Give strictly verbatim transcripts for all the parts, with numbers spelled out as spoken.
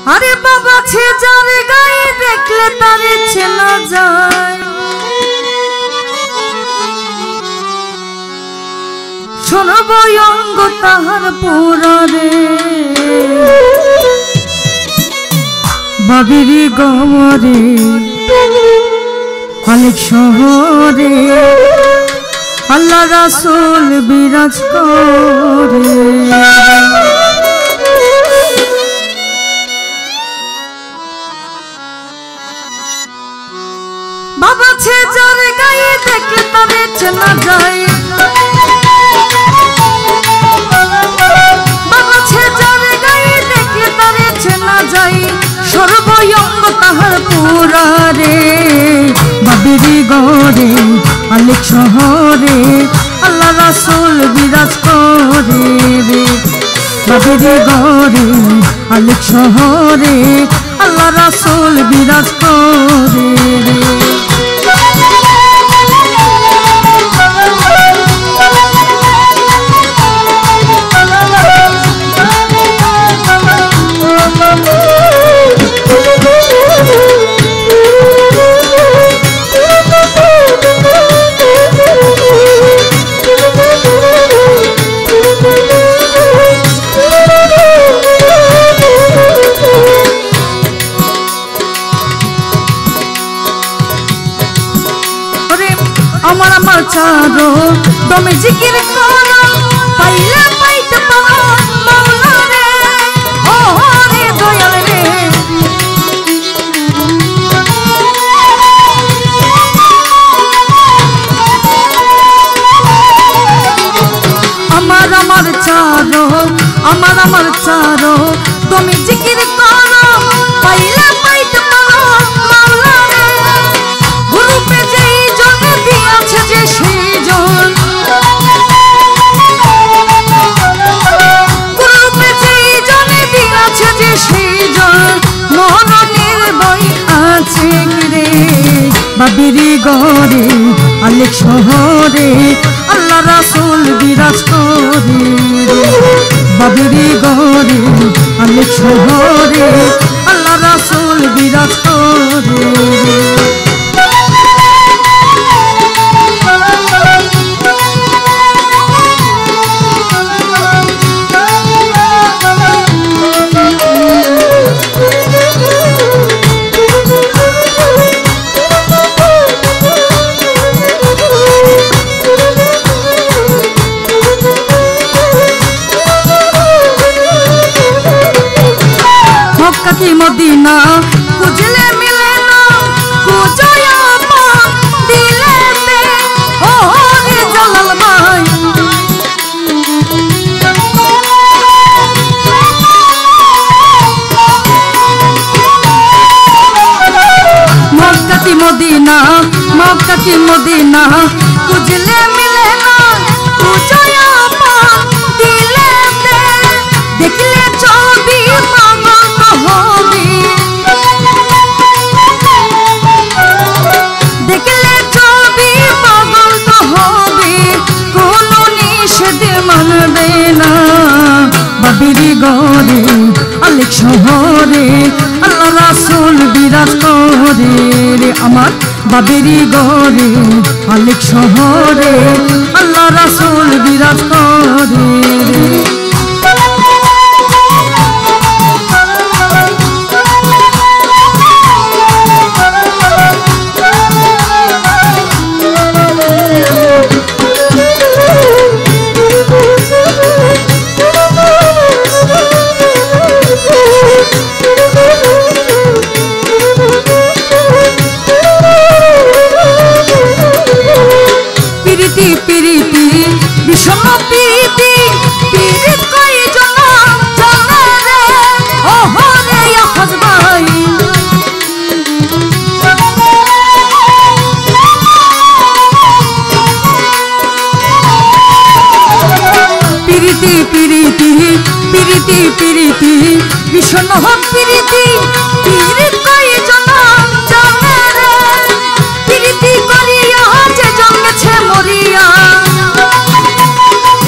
আরে বাবা ছে যার গায়ে দেখলে তারে চেনা যায় সর্বঙ্গ তাহার পুরারে বাবিরি গমরে অনেক শহরে আল্লাহ রাসূল বিরাজ করে বাবা ছে যার গায়ে দেখলে তারে চেনা যায় বাবা ছে যার গায়ে দেখলে তারে চেনা যায় সর্বঙ্গ তাহার পুরারে বাবিরি গরে অনেক শহরে আল্লাহ রাসূল বিরাজ করে রে বাবিরি গরে অনেক শহরে আল্লাহ রাসূল বিরাজ করে রে আমার আমার চারো তুমি জিকির করো পাইলে পাইতে পারো মাওলা রে ও রে দয়াল রে আমার আমার চারো আমার আমার চারো তুমি জিকির করো পাইলে পাইতে পারো মাওলা রে গুরুপে যেই জন দিয়াছে যে সেই জন গুরুপে যেই জন দিয়াছে যে সেই জন মরণের বই আছে রে বাবিরি গরে অনেক শহরে আল্লাহ রাসূল বিরাজ করে বাবিরি গরে অনেক শহরে আল্লাহ রাসূল বিরাজ করে मक्का की मदीना खुजले मिले ना खुजया पा दिले पे ओ रे जलाल भाई मक्का की मदीना मक्का की मदीना खुजले मिले ना खुजया पा दिले पे देखले चौबी देखले ছবি পাগল তো হবে কোন নিষেধ মানবে না বাবিরি গরে অনেক শহরে আল্লাহ রাসূল বিরাজ করে রে আমার বাবিরি গরে অনেক শহরে আল্লাহ রাসূল বিরাজ করে রে পিরিতি পিরিতি বিষম পিরিতি পিরিত কই জন জানে রে ও হরে আফাজ ভাই পিরিতি পিরিতি পিরিতি পিরিতি বিষম পিরিতি পিরিত কই জন জানে রে পিরিতি করিয়া যে জন্মেছে মরিয়া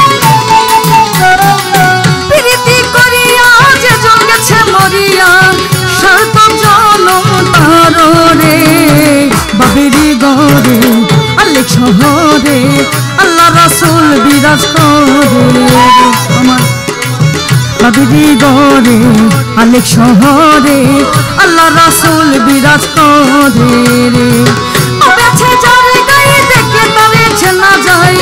পিরিতি করিয়া যে জন্মেছে মরিয়া সংসার তো জনম তারো রে বাবিরি গরে আলেক শহরে আল্লাহ রাসূল বিরাজ করে আমার বাবিরি গরে আলেক শহরে আল্লাহ রাসূল বিরাজ করে রে বেছে যার গায়ে দেখে তবে চেনা যায়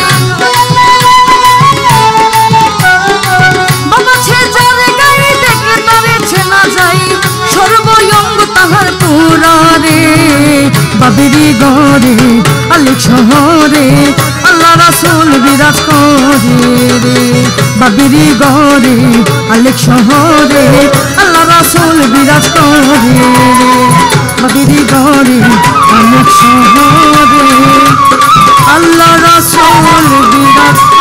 বাবা ছে যার গায়ে দেখে তবে চেনা যায় সর্বয়ঙ্গ তাহার পুরা রে বাবিরি গরে আলেক শহরে আল্লাহ রাসূল বিরাজ করে রে বাবিরি গরে আলেক শহরে আল্লাহ রাসূল বিরাজ করে রে বাবিরি গরে আলেক শহরে আল্লাহ রাসূল বিরাজ